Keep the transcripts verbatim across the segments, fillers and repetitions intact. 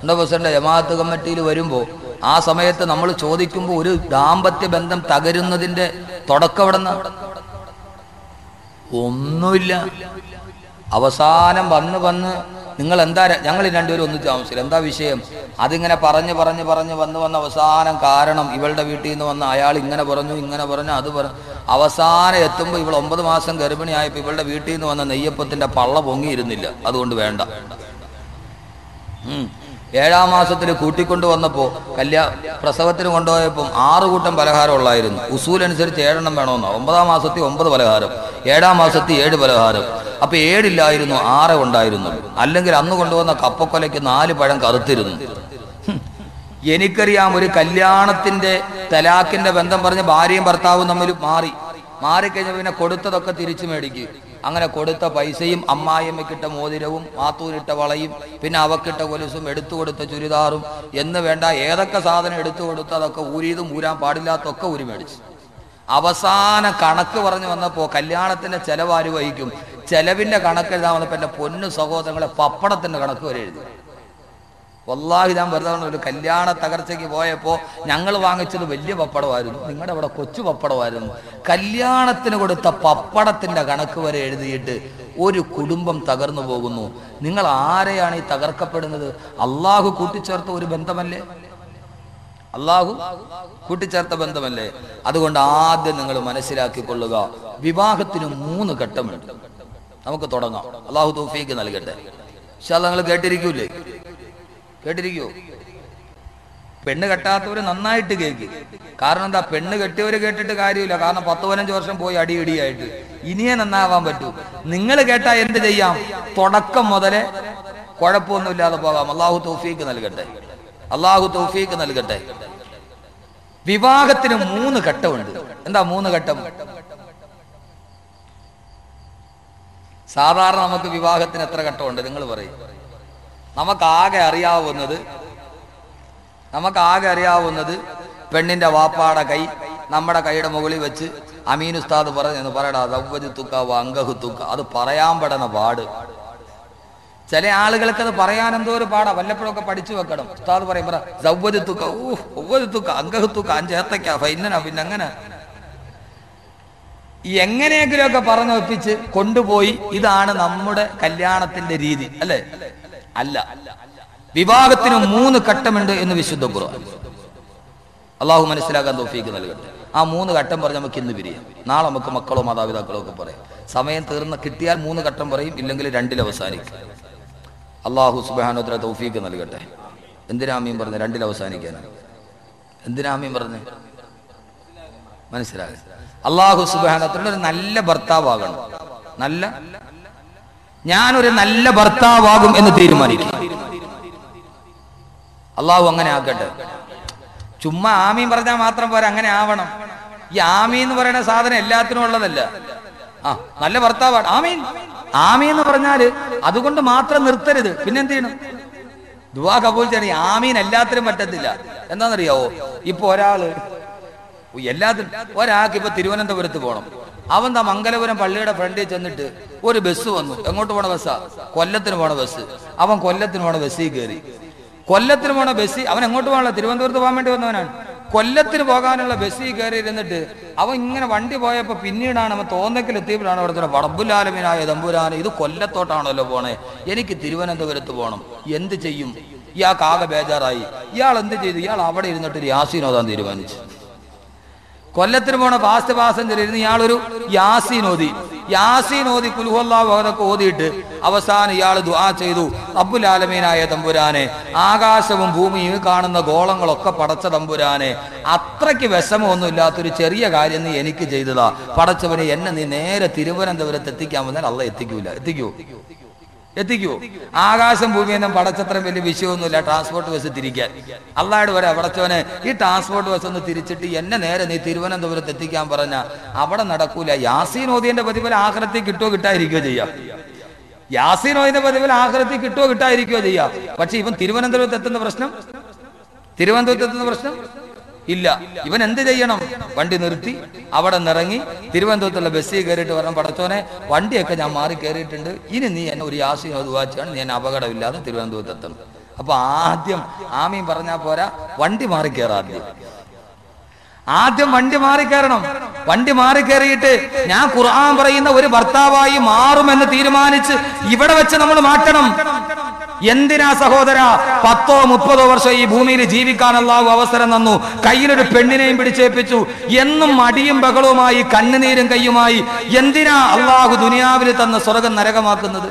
എന്താ പ്രസിഡന്റ് ജമാഅത്ത് കമ്മിറ്റിയിൽ വരുമ്പോൾ ആ സമയത്ത് നമ്മൾ ചോദിക്കുമ്പോൾ ഒരു ദാമ്പത്യ ബന്ധം തകരുന്നതിന്റെ തുടക്കം എവിടെ നിന്നാ? ഒന്നുമില്ല. അവസാനം വന്ന് വന്ന് നിങ്ങൾ എന്താ, ഞങ്ങൾ രണ്ടുപേരും ഒന്നിച്ച് താമസിച്ചില്ല, എന്താ വിഷയം? അതിങ്ങനെ പറഞ്ഞ് പറഞ്ഞ് പറഞ്ഞ് വന്ന് വന്ന് അവസാനം കാരണം ഇവളുടെ വീട്ടിൽ നിന്ന് വന്ന് അയാൾ ഇങ്ങനെ പറഞ്ഞു ഇങ്ങനെ പറഞ്ഞു അത് പറഞ്ഞു. അവസാനം എത്തുമ്പോൾ ഇവൾ ഒമ്പത് മാസം ഗർഭിണിയായപ്പോൾ ഇവളുടെ വീട്ടിൽ നിന്ന് വന്ന നെയ്യപ്പത്തിന്റെ പള്ള പൊങ്ങിയിരുന്നില്ല, അതുകൊണ്ട് വേണ്ട. ഉം ഏഴാം മാസത്തിൽ കൂട്ടിക്കൊണ്ടു വന്നപ്പോൾ കല്യാ പ്രസവത്തിന് കൊണ്ടുപോയപ്പം ആറ് കൂട്ടം പലഹാരം ഉള്ളായിരുന്നു. ഉസൂൽ അനുസരിച്ച് ഏഴെണ്ണം വേണമെന്നോ. ഒമ്പതാം മാസത്തിൽ ഒമ്പത് പലഹാരം, ഏഴാം മാസത്തിൽ ഏഴ് പലഹാരം. അപ്പൊ ഏഴില്ലായിരുന്നു, ആറ് ഉണ്ടായിരുന്നു. അല്ലെങ്കിൽ അന്ന് കൊണ്ടുവന്ന കപ്പക്കൊലയ്ക്ക് നാല് പഴം കറുത്തിരുന്നു. എനിക്കറിയാം ഒരു കല്യാണത്തിന്റെ തലാഖിന്റെ ബന്ധം പറഞ്ഞ് ഭാര്യയും ഭർത്താവും തമ്മിൽ മാറി മാറിക്കഴിഞ്ഞാൽ പിന്നെ കൊടുത്തതൊക്കെ തിരിച്ചു മേടിക്കും. അങ്ങനെ കൊടുത്ത പൈസയും അമ്മായിയമ്മക്കിട്ട മോതിരവും മാത്തൂരിട്ട വളയും പിന്നെ അവക്കിട്ട കൊലുസും എടുത്തു കൊടുത്ത ചുരിദാറും എന്ന് വേണ്ട ഏതൊക്കെ സാധനം എടുത്തു കൊടുത്ത് അതൊക്കെ ഊരിയതും ഊരാൻ പാടില്ലാത്തൊക്കെ ഊരി മേടിച്ചു. അവസാന കണക്ക് പറഞ്ഞു വന്നപ്പോൾ കല്യാണത്തിന്റെ ചെലവാര് വഹിക്കും? ചെലവിന്റെ കണക്ക് എഴുതാൻ വന്നപ്പോൾ എൻ്റെ പൊന്നു സഹോദരങ്ങളെ പപ്പടത്തിന്റെ കണക്ക് വരെ എഴുതി. വല്ലാഹി ഞാൻ വെറുതെ ഒരു കല്യാണ തകർച്ചയ്ക്ക് പോയപ്പോൾ ഞങ്ങൾ വാങ്ങിച്ചത് വലിയ പപ്പടമായിരുന്നു, നിങ്ങളുടെ അവിടെ കൊച്ചു പപ്പടമായിരുന്നു. കല്യാണത്തിന് കൊടുത്ത പപ്പടത്തിന്റെ കണക്ക് വരെ എഴുതിയിട്ട് ഒരു കുടുംബം തകർന്നു പോകുന്നു. നിങ്ങൾ ആരെയാണ് ഈ തകർക്കപ്പെടുന്നത്? അള്ളാഹു കൂട്ടിച്ചേർത്ത ഒരു ബന്ധമല്ലേ? അള്ളാഹു കൂട്ടിച്ചേർത്ത ബന്ധമല്ലേ? അതുകൊണ്ട് ആദ്യം നിങ്ങൾ മനസ്സിലാക്കിക്കൊള്ളുക, വിവാഹത്തിന് മൂന്ന് ഘട്ടമുണ്ട്. നമുക്ക് തുടങ്ങാം. അള്ളാഹു തൗഫീഖ് നൽകട്ടെ. ഇൻഷാ അല്ലാഹ് നിങ്ങൾ കേട്ടിരിക്കൂലേ? കേട്ടിരിക്കോ? പെണ്ണ് കെട്ടാത്തവര് നന്നായിട്ട് കേൾക്കും. കാരണം എന്താ, പെണ്ണ് കെട്ടിയവര് കേട്ടിട്ട് കാര്യമില്ല. കാരണം പത്ത് പതിനഞ്ച് വർഷം പോയി അടി ഇടിയായിട്ട് ഇനിയേ നന്നാവാൻ പറ്റൂ. നിങ്ങൾ കേട്ടാ എന്ത് ചെയ്യാം? തുടക്കം മുതലേ കുഴപ്പമൊന്നുമില്ലാതെ പോകാം. അള്ളാഹു തൗഫീഖ് നൽകട്ടെ. അള്ളാഹു തൗഫീഖ് നൽകട്ടെ. വിവാഹത്തിന് മൂന്ന് ഘട്ടമുണ്ട്. എന്താ മൂന്ന് ഘട്ടം? സാധാരണ നമുക്ക് വിവാഹത്തിന് എത്ര ഘട്ടമുണ്ട് നിങ്ങൾ പറയും? നമുക്കാകെ അറിയാവുന്നത് നമുക്കാകെ അറിയാവുന്നത് പെണ്ണിന്റെ വാപ്പാടെ കൈ നമ്മുടെ കൈയുടെ മുകളിൽ വെച്ച് അമീൻ ഉസ്താദ് പറഞ്ഞു പറയടാ ദവ്വജുത്തുക്ക അംഗഹുത്തുക്ക. അത് പറയാൻ പെടുന്ന പാട്. ചില ആളുകൾക്ക് അത് പറയാൻ എന്തോ ഒരു പാടാ. വല്ലപ്പോഴൊക്കെ പഠിച്ചു വെക്കണം. ഉസ്താദ് പറയും പറ ദവ്വജുത്തുക്ക ഊഹ്വജുത്തുക്ക അംഗഹുത്തുക്ക അഞ്ചേത്തക്ക ഫൈനനാ. പിന്നെ അങ്ങനെ എങ്ങനെയെങ്കിലുമൊക്കെ പറഞ്ഞു ഒപ്പിച്ച് കൊണ്ടുപോയി. ഇതാണ് നമ്മുടെ കല്യാണത്തിന്റെ രീതി അല്ലേ? അല്ല. വിവാഹത്തിന് മൂന്ന് ഘട്ടമുണ്ട് എന്ന് വിശുദ്ധ ഖുർആൻ. അള്ളാഹു മനസ്സിലാക്കാൻ തൗഫീഖ് നൽകട്ടെ. ആ മൂന്ന് ഘട്ടം പറഞ്ഞ് നമുക്ക് ഇന്ന് പിരിയാം. നാളെ നമുക്ക് മക്കളോ മാതാപിതാക്കളോ ഒക്കെ പറയാം. സമയം തീർന്ന് കിട്ടിയാൽ മൂന്ന് ഘട്ടം പറയും, ഇല്ലെങ്കിൽ രണ്ടിൽ അവസാനിക്കും. അള്ളാഹു സുബ്ഹാനഹു വ തആല തൗഫീഖ് നൽകട്ടെ. എന്തിനാ ആമീൻ പറഞ്ഞ് രണ്ടിൽ അവസാനിക്കാനാണ്? എന്തിനാ ആമീൻ പറഞ്ഞ് മനസ്സിലായി? അള്ളാഹു സുബ്ഹാനഹു വ തആല ഒരു നല്ല ഭർത്താവാകണം. നല്ല ഞാനൊരു നല്ല ഭർത്താവാകും എന്ന് തീരുമാനിക്കും. അള്ളാഹു അങ്ങനെ ആക്കട്ടെ. ചുമ്മാ ആമീൻ പറഞ്ഞാൽ മാത്രം പോരാ, അങ്ങനെ ആവണം. ഈ ആമീൻ എന്ന് പറയുന്ന സാധനം എല്ലാത്തിനും ഉള്ളതല്ല. ആ നല്ല ഭർത്താവാണ് ആമീൻ ആമീൻ എന്ന് പറഞ്ഞാല് അതുകൊണ്ട് മാത്രം നിർത്തരുത്. പിന്നെന്ത് ചെയ്യണം? ദുആ കബൂൽ ചെയ്യണം. ആമീൻ എല്ലാത്തിനും പറ്റത്തില്ല. എന്താണെന്നറിയാവോ? ഇപ്പൊ ഒരാള് എല്ലാത്തിനും ഒരാൾക്ക് ഇപ്പൊ തിരുവനന്തപുരത്ത് പോകണം. അവൻ ദാ മംഗലപുരം പള്ളിയുടെ ഫ്രണ്ടിൽ ചെന്നിട്ട് ഒരു ബസ് വന്നു. എങ്ങോട്ട് പോണ ബസ്സാ? കൊല്ലത്തിന് പോണ ബസ്. അവൻ കൊല്ലത്തിന് പോണ ബസ്സിൽ കയറി. കൊല്ലത്തിന് പോണ ബസ്സി അവൻ എങ്ങോട്ട് പോകണല്ലോ? തിരുവനന്തപുരത്ത് പോകാൻ വേണ്ടി വന്നവനാണ്. കൊല്ലത്തിന് പോകാനുള്ള ബസ്സിൽ കയറി ഇരുന്നിട്ട് അവൻ ഇങ്ങനെ വണ്ടി പോയപ്പോ പിന്നീടാണ് അവൻ തോന്നക്കൽ എത്തിയപ്പോഴാണ് അവിടെ റബ്ബുൽ ആലമീനായ തമ്പുരാനെ ഇത് കൊല്ലത്തോട്ടാണല്ലോ പോണേ, എനിക്ക് തിരുവനന്തപുരത്ത് പോകണം, എന്ത് ചെയ്യും? ഇയാൾക്ക് ആകെ ബേജാറായി. ഇയാൾ എന്ത് ചെയ്തു? ഇയാൾ അവിടെ ഇരുന്നിട്ട് യാസീൻ ഓതാൻ തീരുമാനിച്ചു. കൊല്ലത്തിന് പോണ ഫാസ്റ്റ് പാസഞ്ചർ ഇരുന്ന് ഇയാളൊരു യാസീൻ ഓതി. യാസീൻ ഓതി കുൽഹുവല്ലാഹു അതൊക്കെ ഓതിയിട്ട് അവസാനം ഇയാൾ ദുആ ചെയ്തു, റബ്ബുൽ ആലമീനായ തമ്പുരാനെ, ആകാശവും ഭൂമിയും കാണുന്ന ഗോളങ്ങളൊക്കെ പടച്ച തമ്പുരാനെ, അത്രയ്ക്ക് വിഷമമൊന്നും ഇല്ലാത്തൊരു ചെറിയ കാര്യം നീ എനിക്ക് ചെയ്തതാ പടച്ചവനെ, എന്നെ നീ നേരെ തിരുവനന്തപുരത്ത് എത്തിക്കാൻ വന്നാൽ അള്ളാഹ് എത്തിക്കൂല. എത്തിക്കൂ എത്തിക്കുവോ? ആകാശം ഭൂമിയൊന്നും പടച്ചത്ര വലിയ വിഷയമൊന്നുമില്ല ട്രാൻസ്പോർട്ട് ബസ് തിരിക്കാൻ. അള്ളാഹുടെ വരെ പടച്ചവനെ ഈ ട്രാൻസ്പോർട്ട് ബസ് ഒന്ന് തിരിച്ചിട്ട് എന്നെ നേരെ നീ തിരുവനന്തപുരത്ത് എത്തിക്കാൻ പറഞ്ഞ അവിടെ നടക്കൂല. യാസീൻ ഓതിയന്റെ പ്രതിഫലം ആഖിറത്തിൽ കിട്ടുമോ കിട്ടാതിരിക്കുകയോ ചെയ്യാം. യാസീൻ ഓതിന്റെ പ്രതിഫലം ആഖിറത്തിൽ കിട്ടുമോ കിട്ടാതിരിക്കുകയോ ചെയ്യാം. പക്ഷെ ഇവൻ തിരുവനന്തപുരത്ത് എത്തുന്ന പ്രശ്നം തിരുവനന്തപുരത്ത് എത്തുന്ന പ്രശ്നം ഇല്ല. ഇവൻ എന്ത് ചെയ്യണം? വണ്ടി നിർത്തി അവിടെ നിറങ്ങി തിരുവനന്തപുരത്തുള്ള ബസ്സിൽ കയറിയിട്ട് പറഞ്ഞു, പടച്ചോനെ വണ്ടിയൊക്കെ ഞാൻ മാറി കയറിയിട്ടുണ്ട്, ഇനി നീ എന്നെ ഒരു യാസീൻ ഓതുവാച്ചാണ്, നീ എന്നെ അപകടമില്ലാതെ തിരുവനന്തപുരത്ത് എത്തണം. അപ്പൊ ആദ്യം ആമീൻ പറഞ്ഞാ പോരാ, വണ്ടി മാറിക്കേറാം. ആദ്യം ആദ്യം വണ്ടി മാറിക്കയറണം. വണ്ടി മാറിക്കയറിയിട്ട് ഞാൻ ഖുർആൻ പറയുന്ന ഒരു ഭർത്താവായി മാറുമെന്ന് തീരുമാനിച്ച് ഇവിടെ വെച്ച് നമ്മൾ മാറ്റണം. എന്തിനാ സഹോദര, പത്തോ മുപ്പതോ വർഷം ഈ ഭൂമിയിൽ ജീവിക്കാൻ അല്ലാഹു അവസരം തന്നു, കയ്യിലൊരു പെണ്ണിനെയും പിടിച്ചേൽപ്പിച്ചു, എന്നും മടിയും ബഹളവുമായി കണ്ണുനീരും കയ്യുമായി എന്തിനാ അല്ലാഹു ദുനിയാവിൽ തന്ന സ്വർഗം നരകമാക്കുന്നത്?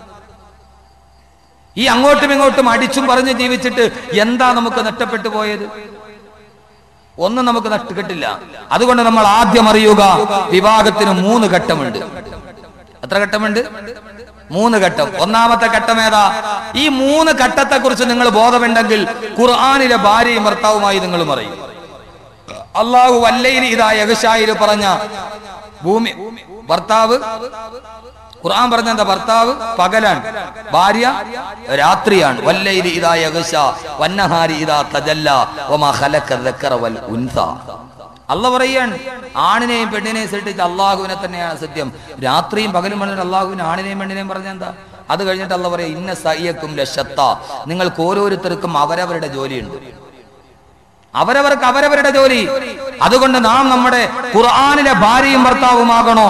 ഈ അങ്ങോട്ടും ഇങ്ങോട്ടും അടിച്ചും പറഞ്ഞ് ജീവിച്ചിട്ട് എന്താ നമുക്ക് നഷ്ടപ്പെട്ടു പോയത്? ഒന്നും നമുക്ക് നഷ്ടപ്പെട്ടില്ല. അതുകൊണ്ട് നമ്മൾ ആദ്യം അറിയുക, വിവാഹത്തിന് മൂന്ന് ഘട്ടമുണ്ട്. എത്ര ഘട്ടമുണ്ട്? മൂന്ന് ഘട്ടം. ഒന്നാമത്തെ ഘട്ടം ഏതാ? ഈ മൂന്ന് ഘട്ടത്തെ കുറിച്ച് നിങ്ങൾ ബോധമുണ്ടെങ്കിൽ ഖുർആനിലെ ഭാര്യയും ഭർത്താവുമായി നിങ്ങൾ പറയും. അല്ലാഹു വല്ലൈലി ഇദാ യഗ്ശായിൽ പറഞ്ഞ ഭൂമി ഭർത്താവ്, ഖുർആൻ പറഞ്ഞ എന്താ? ഭർത്താവ് പകലാണ്, ഭാര്യ രാത്രിയാണ്. വല്ലൈലി ഇദാ യഗ്ശാ വന്നഹാരി ഇദാ തജല്ലാ വമാ ഖലഖ ദക്കറ വൽ ഉൻസ. അല്ലാഹു പറയാണ്, ആണിനെയും പെണ്ണിനെയും സൃഷ്ടിച്ച അല്ലാഹുവിനെ തന്നെയാണ് സത്യം. രാത്രിയും പകലും പറഞ്ഞ അല്ലാഹുവിനെ ആണിനെയും പെണ്ണിനെയും പറഞ്ഞ എന്താ? അത് കഴിഞ്ഞിട്ട് അല്ലാഹു പറയാ, ഇന്ന സയ്യക്കും ലശത്ത, നിങ്ങൾക്ക് ഓരോരുത്തർക്കും അവരവരുടെ ജോലിയുണ്ട്, അവരവർക്ക് അവരവരുടെ ജോലി. അതുകൊണ്ട് നാം നമ്മുടെ ഖുർആനിലെ ഭാര്യയും ഭർത്താവുമാകണോ?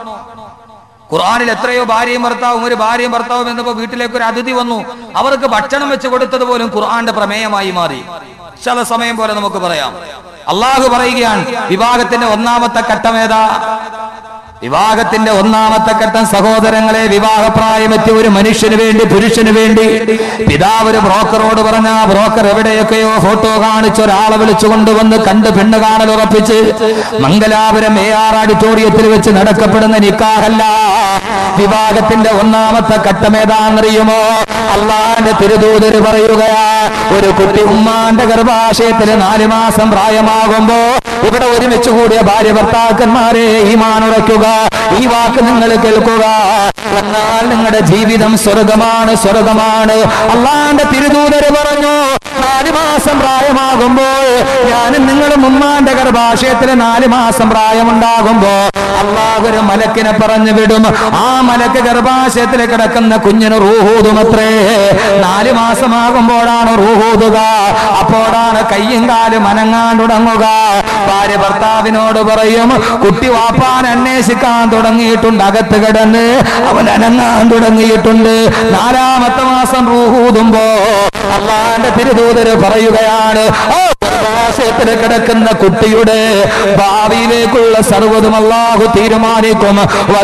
ഖുർആനിൽ എത്രയോ ഭാര്യയും ഭർത്താവും. ഒരു ഭാര്യയും ഭർത്താവും എന്നപ്പോ വീട്ടിലേക്ക് ഒരു അതിഥി വന്നു, അവർക്ക് ഭക്ഷണം വെച്ച് കൊടുത്തത് പോലും ഖുർആന്റെ പ്രമേയമായി മാറി. ചില സമയം പോലെ നമുക്ക് പറയാം. അള്ളാഹു പറയുകയാണ്, വിവാഹത്തിന്റെ ഒന്നാമത്തെ ഘട്ടം ഏതാ? വിവാഹത്തിന്റെ ഒന്നാമത്തെ ഘട്ടം സഹോദരങ്ങളെ, വിവാഹപ്രായമെത്തിയ ഒരു മനുഷ്യന് വേണ്ടി, പുരുഷന് വേണ്ടി പിതാവ് ഒരു ബ്രോക്കറോട് പറഞ്ഞ, ബ്രോക്കർ എവിടെയൊക്കെയോ ഫോട്ടോ കാണിച്ച് ഒരാളെ വിളിച്ചു കൊണ്ടുവന്ന് കണ്ട് പെണ്ണ് കാണൽ ഉറപ്പിച്ച് മംഗലാപുരം എ ആർ ഓഡിറ്റോറിയത്തിൽ വെച്ച് നടക്കപ്പെടുന്ന നിക്കാഹല്ല. വിവാഹത്തിന്റെ ഒന്നാമത്തെ ഘട്ടം ഏതാണെന്നറിയുമോ? അള്ളാന്റെ തിരുദൂതര് പറയുകയാ, ഒരു കുട്ടി ഉമ്മാന്റെ ഗർഭാശയത്തിന് നാലു മാസം പ്രായമാകുമ്പോ ഇവിടെ ഒരുമിച്ച് കൂടിയ ഭാര്യ ഭർത്താക്കന്മാരെ ഈമാൻ ഉറയ്ക്കുക, ഈ വാക്ക് നിങ്ങൾ കേൾക്കുക, എന്നാൽ നിങ്ങളുടെ ജീവിതം സ്വർഗമാണ്, സ്വർഗമാണ്. അള്ളാന്റെ തിരുദൂതര് പറഞ്ഞു, നാല് മാസം പ്രായമാകുമ്പോൾ ഞാനും നിങ്ങളും ഉമ്മാന്റെ ഗർഭാശയത്തിന് നാല് മാസം പ്രായമുണ്ടാകുമ്പോ അള്ളാഹു ഒരു മലക്കിനെ പറഞ്ഞു വിടും. ആ മലക്ക് ഗർഭാശയത്തിൽ കിടക്കുന്ന കുഞ്ഞിന് റൂഹൂതുമത്രേ. നാല് മാസമാകുമ്പോഴാണ് റൂഹൂതുക. അപ്പോഴാണ് കയ്യും കാലും അനങ്ങാൻ തുടങ്ങുക. ഭാര്യ ഭർത്താവിനോട് പറയും, കുട്ടി വാപ്പാൻ അന്വേഷിക്കാൻ തുടങ്ങിയിട്ടുണ്ട്, അകത്ത് കിടന്ന് അവൻ അനങ്ങാൻ തുടങ്ങിയിട്ടുണ്ട്. നാലാമത്തെ മാസം റൂഹൂതുമ്പോ അള്ളാന്റെ തിരുദൂതര് പറയുകയാണ്, ഗർഭാശയത്തിൽ കിടക്കുന്ന കുട്ടിയുടെ ഭാവിയിലേക്കുള്ള സർവ്വതും അല്ലാഹു തീരുമാനിക്കും.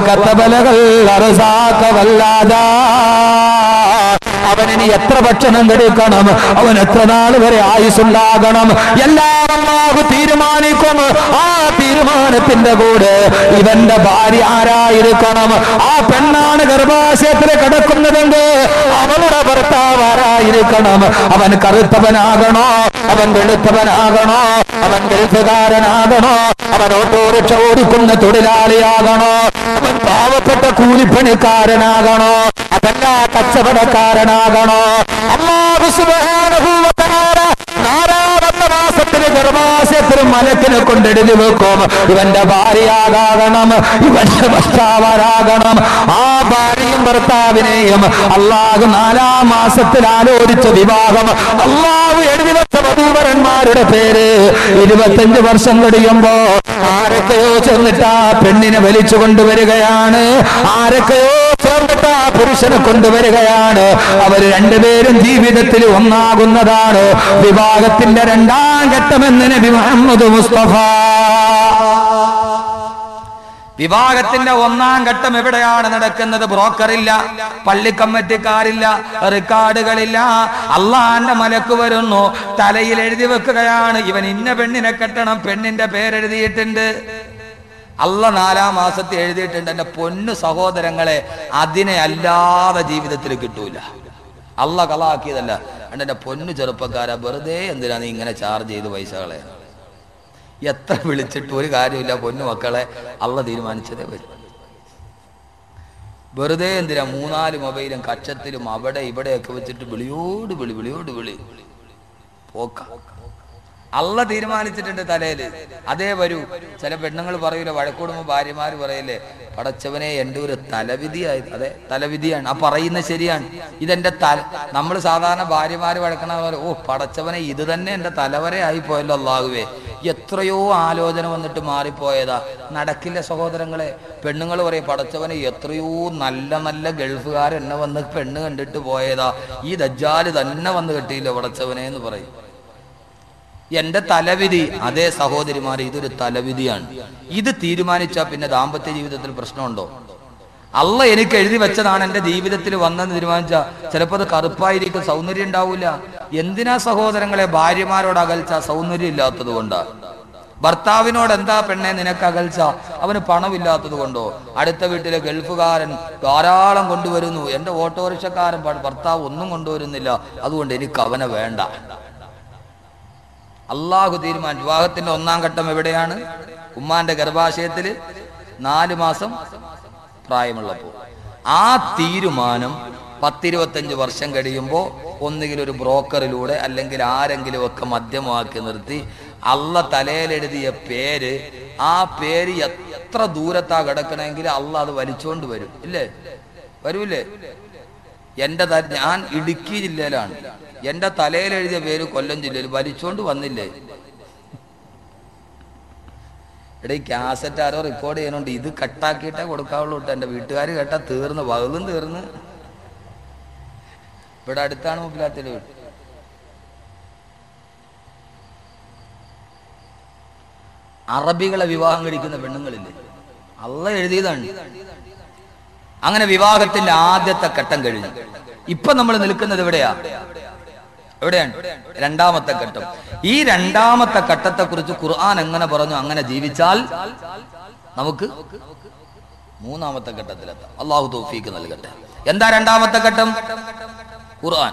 അവനിനി എത്ര ഭക്ഷണം കഴിക്കണം, അവൻ എത്ര നാൾ വരെ ആയുസ്സുണ്ടാകണം, എല്ലാം അല്ലാഹു തീരുമാനിക്കും. ആ തീരുമാനത്തിന്റെ കൂടെ ഇവന്റെ ഭാര്യ ആരായിരിക്കണം? ആ പെണ്ണാണ് ഗർഭാശയത്തിൽ കിടക്കുന്നതെങ്കിൽ അവളുടെ ഭർത്താവ് ആരായിരിക്കണം? അവൻ കറുത്തവനാകണോ? അവൻ വെളുത്തവനാകണോ? അവൻ ഗൾഫുകാരനാകണോ? അവൻ ഓട്ടോറിക്ഷ ഓടിക്കുന്ന തൊഴിലാളിയാകണോ? അവൻ പാവപ്പെട്ട കൂലിപ്പണിക്കാരനാകണോ? അതല്ല കച്ചവടക്കാരനാകണോ? അല്ലാഹു സുബ്ഹാനഹു വ തആല നാലാമത്തെ മാസത്തിന് ഗർഭാശയത്തിൽ മലക്കിനെ കൊണ്ടെഴുതി വെക്കും, ഇവന്റെ ഭാര്യയാകണം, ഇവന്റെ ഭർത്താവരാകണം. ആ ഭാര്യയും ഭർത്താവിനെയും അള്ളാഹു നാലാം മാസത്തിൽ ആലോചിച്ച വിവാഹം അള്ളാഹു എഴുതി വെച്ച വധൂവരന്മാരുടെ പേര് ഇരുപത്തഞ്ച് വർഷം കഴിയുമ്പോ ആരൊക്കെയോ ചെന്നിട്ട് ആ പെണ്ണിനെ വലിച്ചു കൊണ്ടുവരികയാണ്, ആരൊക്കെയോ ചേർന്നിട്ട് ആ പുരുഷനെ കൊണ്ടുവരികയാണ്. അവർ രണ്ടുപേരും ജീവിതത്തിൽ ഒന്നാകുന്നതാണ് വിവാഹത്തിന്റെ രണ്ടാം ഘട്ടമെന്ന് നബി മുഹമ്മദ് മുസ്തഫ. വിവാഹത്തിന്റെ ഒന്നാം ഘട്ടം എവിടെയാണ് നടക്കുന്നത്? ബ്രോക്കറില്ല, പള്ളി കമ്മിറ്റിക്കാരില്ല, റെക്കോർഡുകളില്ല. അള്ളാന്റെ മലക്ക് വരുന്നു, തലയിൽ എഴുതി വെക്കുകയാണ്, ഇവൻ ഇന്ന പെണ്ണിനെ കെട്ടണം, പെണ്ണിന്റെ പേരെഴുതിയിട്ടുണ്ട്. അല്ല നാലാം മാസത്തിൽ എഴുതിയിട്ടുണ്ട്. എന്റെ പൊന്നു സഹോദരങ്ങളെ, അതിനെ അല്ലാതെ ജീവിതത്തിൽ കിട്ടൂല. അല്ല കളാക്കിയതല്ല. എന്റെ പൊന്നു ചെറുപ്പക്കാരാ, വെറുതെ എന്തിനാ നീ ഇങ്ങനെ ചാർജ് ചെയ്ത് പൈസകളെ? എത്ര വിളിച്ചിട്ട് ഒരു കാര്യമില്ല പൊന്നു മക്കളെ, അല്ല തീരുമാനിച്ചതേ വരും. വെറുതെ എന്തിനാ മൂന്നാല് മൊബൈലും കച്ചത്തിലും അവിടെ ഇവിടെയൊക്കെ വെച്ചിട്ട് വിളിയോട് വിളി വിളിയോട് വിളി പോക്ക. അള്ള തീരുമാനിച്ചിട്ടുണ്ട് തലയില്, അതേ വരൂ. ചില പെണ്ണുങ്ങൾ പറയൂല, വഴക്കൂടുമ്പോ ഭാര്യമാര് പറയല്ലേ, പടച്ചവനെ എൻ്റെ ഒരു തലവിധിയായി. അതെ, തലവിധിയാണ്. ആ പറയുന്നത് ശരിയാണ്. ഇതെന്റെ തല. നമ്മൾ സാധാരണ ഭാര്യമാര് വഴക്കണ പോലെ, ഓ പടച്ചവനെ ഇത് തന്നെ എൻ്റെ തലവരെ ആയി പോയല്ലോ അള്ളാഹുവേ. എത്രയോ ആലോചന വന്നിട്ട് മാറിപ്പോയതാ. നടക്കില്ല സഹോദരങ്ങളെ. പെണ്ണുങ്ങൾ പറയും, പടച്ചവനെ എത്രയോ നല്ല നല്ല ഗൾഫുകാർ എന്നെ വന്ന് പെണ്ണ് കണ്ടിട്ട് പോയതാ, ഈ ദജ്ജാല് തന്നെ വന്ന് കെട്ടിയില്ല പടച്ചവനെ എന്ന് പറയും. എന്റെ തലവിധി. അതേ സഹോദരിമാരെ, ഇതൊരു തലവിധിയാണ്. ഇത് തീരുമാനിച്ചാൽ പിന്നെ ദാമ്പത്യ ജീവിതത്തിൽ പ്രശ്നമുണ്ടോ? അള്ള എനിക്ക് എഴുതി വെച്ചതാണ് എന്റെ ജീവിതത്തിൽ വന്നെന്ന് തീരുമാനിച്ചാൽ ചിലപ്പോൾ അത് കറുപ്പായിരിക്കും, സൗന്ദര്യം ഉണ്ടാവില്ല. എന്തിനാ സഹോദരങ്ങളെ ഭാര്യമാരോട് അകൽച്ച? സൗന്ദര്യം ഇല്ലാത്തത് കൊണ്ടാ. ഭർത്താവിനോട് എന്താ പെണ്ണെ നിനക്ക് അകൽച്ച? അവന് പണമില്ലാത്തത് കൊണ്ടോ? അടുത്ത വീട്ടിലെ ഗൾഫുകാരൻ ധാരാളം കൊണ്ടുവരുന്നു, എന്റെ ഓട്ടോറിക്ഷക്കാരൻ ഭർത്താവ് ഒന്നും കൊണ്ടുവരുന്നില്ല, അതുകൊണ്ട് എനിക്ക് അവനെ വേണ്ട. അള്ളാഹു തീരുമാനം. വിവാഹത്തിന്റെ ഒന്നാം ഘട്ടം എവിടെയാണ്? ഉമ്മാന്റെ ഗർഭാശയത്തില് നാല് മാസം പ്രായമുള്ളപ്പോൾ. ആ തീരുമാനം പത്തിരുപത്തഞ്ച് വർഷം കഴിയുമ്പോൾ ഒന്നുകിൽ ഒരു ബ്രോക്കറിലൂടെ അല്ലെങ്കിൽ ആരെങ്കിലും ഒക്കെ മധ്യമാക്കി നിർത്തി അള്ള തലയിലെഴുതിയ പേര്, ആ പേര് എത്ര ദൂരത്താ കിടക്കണമെങ്കിൽ അള്ള അത് വലിച്ചോണ്ട് വരും. ഇല്ലേ? വരൂല്ലേ? എന്റെ ഞാൻ ഇടുക്കി ജില്ലയിലാണ്, എന്റെ തലയിൽ എഴുതിയ പേര് കൊല്ലം ജില്ലയിൽ, വലിച്ചോണ്ട് വന്നില്ലേ? എടേ കാസറ്റ് ആരോ റെക്കോർഡ് ചെയ്യുന്നുണ്ട്, ഇത് കട്ടാക്കിയിട്ടേ കൊടുക്കാവുള്ളൂ കേട്ടോ. എന്റെ വീട്ടുകാർ കേട്ടാ തീർന്ന്, വകുതും തീർന്ന്. ഇവിടെ അടുത്താണ് മുപ്പിലാത്തിന്റെ വീട്. അറബികളെ വിവാഹം കഴിക്കുന്ന പെണ്ണുങ്ങളില്ലേ, അള്ള എഴുതിയതാണ്. അങ്ങനെ വിവാഹത്തിന്റെ ആദ്യത്തെ ഘട്ടം കഴിഞ്ഞു. ഇപ്പൊ നമ്മൾ നിൽക്കുന്നത് എവിടെയാ? എവിടെയാണ്? രണ്ടാമത്തെ ഘട്ടം. ഈ രണ്ടാമത്തെ ഘട്ടത്തെ കുറിച്ച് ഖുർആൻ എങ്ങനെ പറഞ്ഞു? അങ്ങനെ ജീവിച്ചാൽ നമുക്ക് മൂന്നാമത്തെ ഘട്ടത്തിലെത്താം. അള്ളാഹു തൗഫീഖ് നൽകട്ടെ. എന്താ രണ്ടാമത്തെ ഘട്ടം? ഖുർആൻ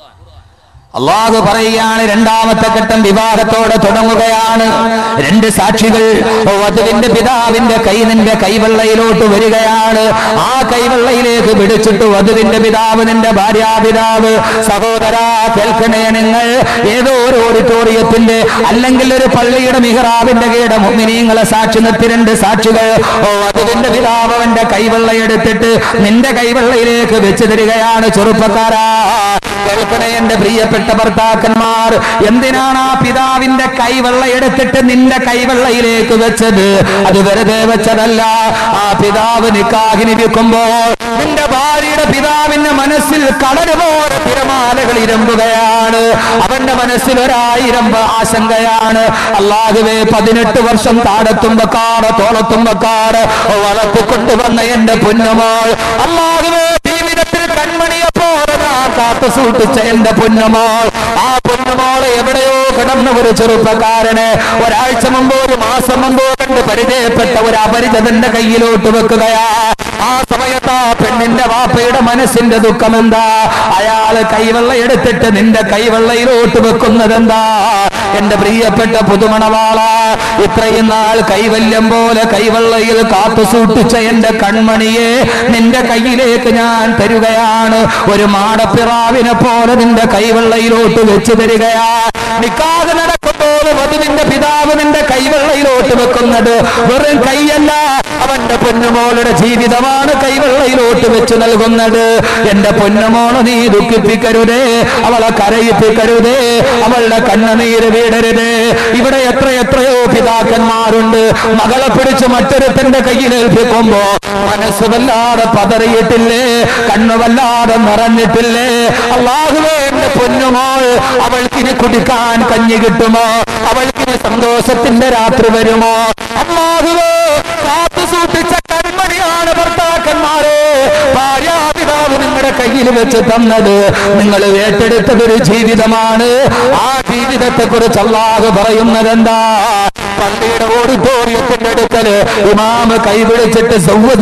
അള്ളാഹു പറയുകയാണ്, രണ്ടാമത്തെ ഘട്ടം വിവാഹത്തോടെ തുടങ്ങുകയാണ്. രണ്ട് സാക്ഷികൾ, വധുവിന്റെ പിതാവിന്റെ കൈ നിന്റെ കൈവെള്ളയിലോട്ട് വരികയാണ്. ആ കൈവെള്ളയിലേക്ക് പിടിച്ചിട്ട് വധുവിന്റെ പിതാവ്, നിന്റെ ഭാര്യാപിതാവ്, സഹോദരാ കേൾക്കണേ, നിങ്ങൾ ഏതോ ഒരു ഓഡിറ്റോറിയത്തിന്റെ അല്ലെങ്കിൽ ഒരു പള്ളിയുടെ മിഹ്റാബിന്റെ കീഴെ മുഅ്മിനീങ്ങളെ സാക്ഷി നിർത്തി രണ്ട് സാക്ഷികൾ വധുവിന്റെ പിതാവ് അവന്റെ കൈവെള്ളയെടുത്തിട്ട് നിന്റെ കൈവെള്ളയിലേക്ക് വെച്ച് തരികയാണ്. ചെറുപ്പക്കാരാ കേൾക്കണേ എന്റെ പ്രിയപ്പെട്ട ഭർത്താക്കന്മാർ, എന്തിനാണ് ആ പിതാവിന്റെ കൈവെള്ള എടുത്തിട്ട് നിന്റെ കൈവെള്ളയിലേക്ക് വെച്ചത്? അത് വെറുതെ വെച്ചതല്ല. ആ പിതാവ് നിക്കാഹിന് വെക്കുമ്പോൾ നിന്റെ ഭാര്യയുടെ പിതാവിന്റെ മനസ്സിൽ കടല് പോലെ തിരമാലകൾ ഇരമ്പുകയാണ്. അവന്റെ മനസ്സിൽ ഒരായിരം ആശങ്കയാണ്. അല്ലാഹുവേ, പതിനെട്ട് വർഷം താടത്തുമ്പക്കാട് തോളത്തുമ്പക്കാട് വളർത്തിക്കൊണ്ടുവന്ന എന്റെ പൊന്നുമോൾ, അല്ലാഹുവേ ജീവിതത്തിൽ കൺമണിയെപ്പോലെ കാത്തു സൂക്ഷിച്ച എന്റെ പൊന്നുമോൾ, ആ പൊന്നുമോളെ എവിടെയോ കിടന്ന ഒരു ചെറുപ്പക്കാരന് ഒരാഴ്ച മുമ്പോ ഒരു മാസം മുമ്പോ കണ്ട് പരിചയപ്പെട്ട ഒരു അപരിചിതന്റെ കയ്യിലോട്ട് വെക്കുകയാ. ആ സമയത്ത് ആ പെണ്ണിന്റെ വാപ്പയുടെ മനസ്സിന്റെ ദുഃഖം എന്താ? അയാള് കൈവെള്ള എടുത്തിട്ട് നിന്റെ കൈവെള്ളയിലോട്ട് വെക്കുന്നത് എന്താ? എന്റെ പ്രിയപ്പെട്ട പുതുമണവാള, ഇത്രയും നാൾ കൈവല്യം പോലെ കൈവെള്ളയിൽ കാത്തു സൂക്ഷിച്ച എന്റെ കൺമണിയെ നിന്റെ കയ്യിലേക്ക് ഞാൻ തരുകയാണ്. ഒരു മാടപ്പിറാവിനെ പോലെ നിന്റെ കൈവെള്ളയിലോട്ട് വെച്ച് തരികയാ. നിക്കാഹ് നടക്കുമ്പോൾ വധുവിന്റെ പിതാവ് നിന്റെ കൈവെള്ളയിലോട്ട് വെക്കുന്നത് വെറും കൈയല്ല, അവന്റെ പൊന്നുമോളുടെ ജീവിതമാണ് കൈവെള്ളയിലോട്ട് വെച്ച് നൽകുന്നത്. എന്റെ പൊന്നുമോളെ നീ ദുഃഖിപ്പിക്കരുതേ, അവളെ കരയിപ്പിക്കരുതേ, അവളുടെ കണ്ണുനീര് വീടരുതേ. ഇവിടെ എത്ര എത്രയോ പിതാക്കന്മാരുണ്ട്, മകളെ പിടിച്ച് മറ്റൊരുത്തന്റെ കയ്യിലേൽപ്പിക്കുമ്പോ മനസ്സ് വല്ലാതെ പതറിയിട്ടില്ലേ, കണ്ണു വല്ലാതെ നിറഞ്ഞിട്ടില്ലേ? അല്ലാഹുവേ, എന്റെ പൊന്നുമോൾ, അവൾക്കിനി കുടിക്കാൻ കഞ്ഞി കിട്ടുമോ? അവൾക്കിനി സന്തോഷത്തിന്റെ രാത്രി വരുമോ? അല്ലാഹുവേ, കാത്തു സൂക്ഷിച്ച കൺമണിയാണ് ഭർത്താക്കന്മാരെ. ഭാര്യാപിതാവ് നിങ്ങളുടെ കയ്യിൽ വെച്ച് തന്നത് നിങ്ങൾ ഏറ്റെടുത്തതൊരു ജീവിതമാണ്. ആ ജീവിതത്തെ കുറിച്ച് അല്ലാഹു പറയുന്നത് എന്താ? പള്ളിയുടെ ഓഡിറ്റോറിയത്തിന്റെ അടുക്കല് ഇമാമ് കൈപിടിച്ചിട്ട്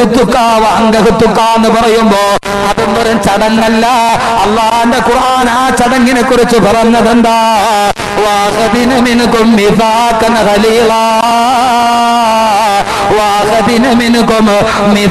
എന്ന് പറയുമ്പോ അതും വെറും ചടങ്ങല്ല. അള്ളാന്റെ ഖുർആൻ ആ ചടങ്ങിനെ കുറിച്ച് പറഞ്ഞതെന്താ?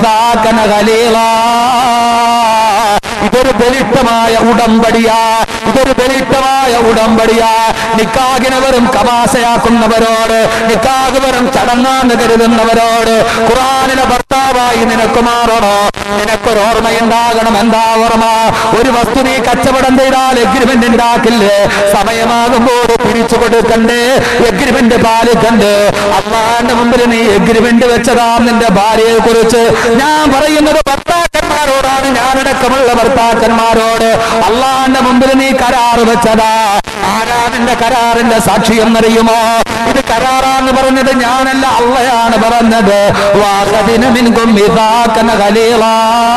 ഇതൊരു ബലിഷ്ഠമായ ഉടമ്പടിയാ, ഇതൊരു ബലിഷ്ടമായ ഉടമ്പടിയാ. നിക്കാഹിനെ വെറും കമാശയാക്കുന്നവരോട്, നിക്കാഹ് വെറും ചടങ്ങാന്ന് കരുതുന്നവരോട് ഖുർആനിലെ ഭർത്താവായി നിനക്ക് മാറണോ? നിനക്കൊരു ഓർമ്മയുണ്ടാകണം. എന്താ ഓർമ്മ? ഒരു വസ്തു നീ കച്ചവടം ചെയ്താൽ എഗ്രിമെന്റ് ഉണ്ടാക്കില്ലേ? സമയമാകുമ്പോൾ പിരിച്ചു കൊടുക്കണ്ടേ? എഗ്രിമെന്റ് പാലിക്കണ്ടേ? അള്ളാന്റെ മുമ്പിൽ നീ എഗ്രിമെന്റ് വെച്ചതാ നിന്റെ ഭാര്യയെ കുറിച്ച്. ഞാൻ പറയുന്നത് ഭർത്താക്കന്മാരോടാണ്, ഞാനടക്കമുള്ള ഭർത്താക്കന്മാരോട്. അള്ളാന്റെ മുമ്പിൽ നീ കരാറ് വെച്ചതാ. ആരാ നിന്റെ കരാറിന്റെ സാക്ഷി എന്നറിയുമോ? ഇത് കരാറാന്ന് പറഞ്ഞത് ഞാനല്ല, അള്ളയാണ് പറഞ്ഞത്. വാഖദിന മിൻകും മിസാഖൻ ഖലീലാ.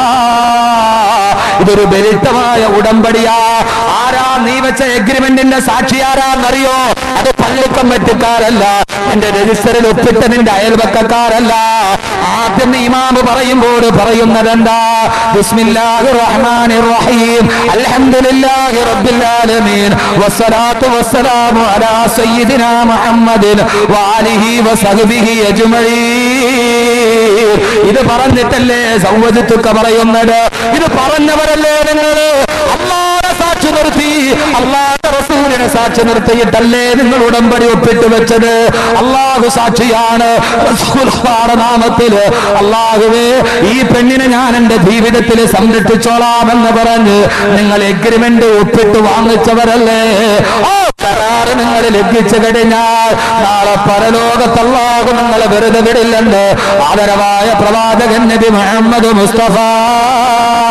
ഇതൊരു ബലിഷ്ടമായ ഉടമ്പടിയാ. ആരാ നീ വെച്ച എഗ്രിമെന്റിന്റെ സാക്ഷി ആരാന്നറിയോ? അത് പള്ളിക്കമ്മിറ്റിക്കാരല്ല, എന്റെ രജിസ്റ്ററിൽ ഒപ്പിട്ട നിന്റെ അയൽവക്കക്കാരല്ല. ആദ്യം ഇമാമ് പറയുമ്പോൾ പറയുന്നതെന്താ? ബിസ്മില്ലാഹിർ റഹ്മാനിർ റഹീം അൽഹംദുലില്ലാഹി റബ്ബിൽ ആലമീൻ വസ്സലാത്തു വസ്സലാമു അലാ സയ്യിദിനാ മുഹമ്മദിൻ വആലിഹി വസഹ്ബിഹി അജ്മഈൻ. ഇത് പറഞ്ഞിട്ടല്ലേ സൗവജത്തുക പറയുന്നത്? ഇത് പറഞ്ഞവരല്ലേ നിങ്ങൾ? അല്ലാഹുവിനെ സാക്ഷി നിർത്തി, അല്ലാഹുവിന്റെ റസൂലിനെ സാക്ഷി നിർത്തിയിട്ടല്ലേ നിങ്ങൾ ഉടമ്പടി ഒപ്പിട്ട് വെച്ചത്? അല്ലാഹു സാക്ഷിയാണ്. റസൂലുള്ളാഹിയുടെ നാമത്തില് അല്ലാഹുവേ ഈ പെണ്ണിനെ ഞാൻ എന്റെ ജീവിതത്തിൽ സംരക്ഷിച്ചോളാമെന്ന് പറഞ്ഞ് നിങ്ങൾ എഗ്രിമെന്റ് ഒപ്പിട്ട് വാങ്ങിച്ചവരല്ലേ? ആ കരാറ് നിങ്ങൾ ലഭിച്ചു കഴിഞ്ഞാൽ നാളെ പരലോകത്ത് അല്ലാഹു നിങ്ങളെ വെറുതെ വിടില്ലെന്ന് ആദരവായ പ്രവാചകൻ നബി മുഹമ്മദ് മുസ്തഫ